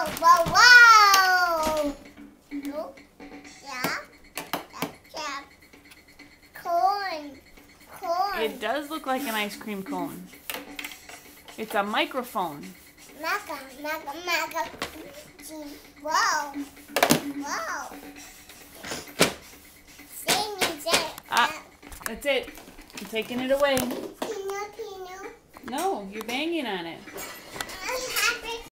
Wow, wow. Look. Yeah. That's corn. Corn. It does look like an ice cream cone. It's a microphone. Maca. Wow. Wow. That's it. I'm taking it away. Pino. No, you're banging on it.